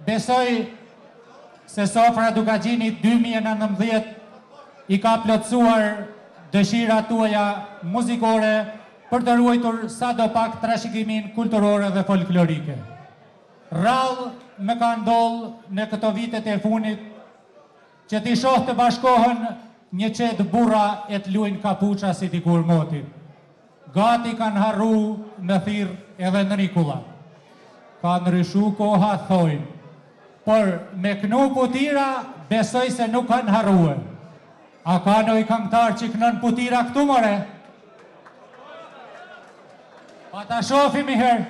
besoj se Sofra Dukagjinit 2019 i ka plotësuar dëshirat tuaja muzikore për të ruajtur sa do pak trashëgimin kulturore dhe folklorike. Rallë më ka ndodhur në këto vitet e funit që t'i shoh të bashkohen një qetë burra e të luajnë kapuça si dikur motin. Gati kanë harru në thirr edhe në rikulla. Ka ndryshu koha thojnë, por me knu putira besoj se nuk kanë harruar. A ka nëj këngëtar që kënën putira këtu more? Pa ta shofim i herë.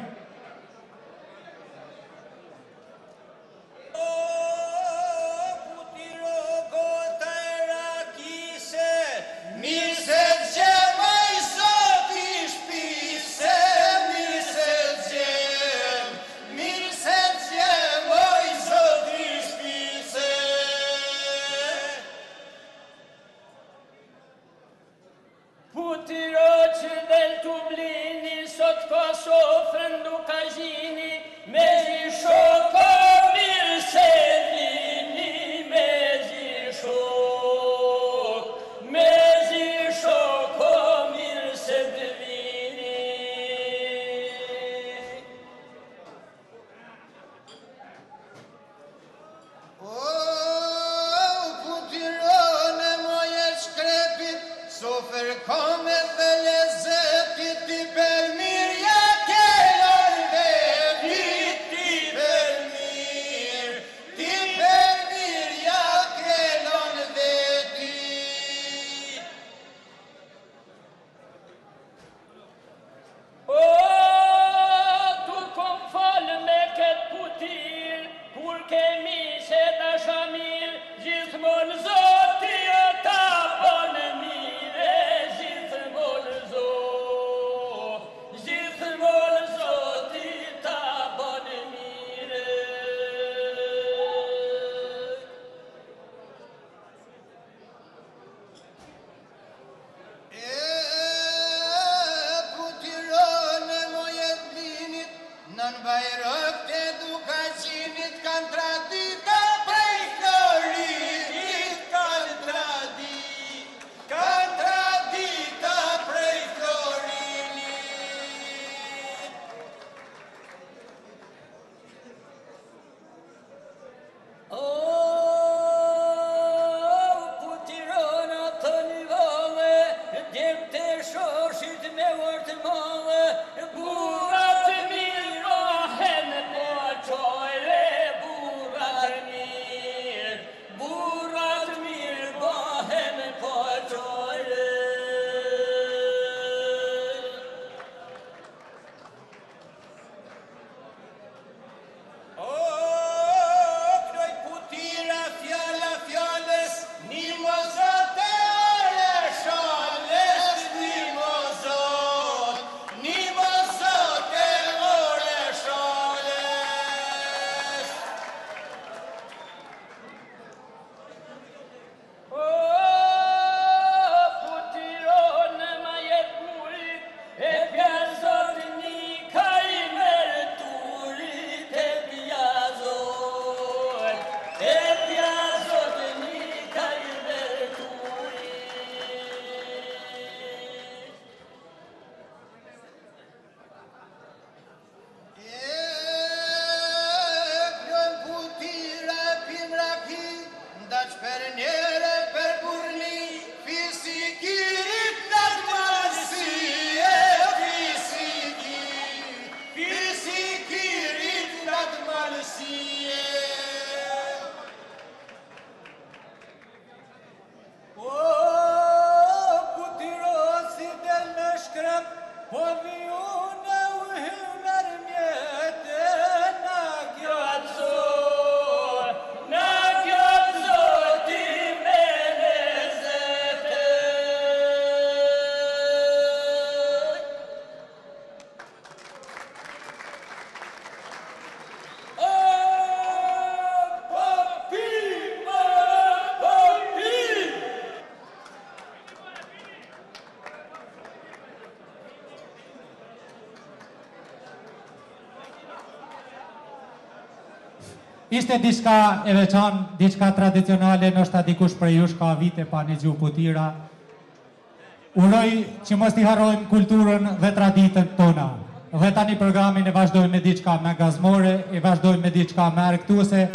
Ishte diçka e veçantë, diçka tradicionale, ndoshta dikush prej jush ka vite pa një gjuhë putira. Uroj që mos t'i harrojmë kulturën dhe traditën tona. Dhe tani programin e vazhdojmë me diçka më gazmore, e vazhdojmë me diçka më argëtuese.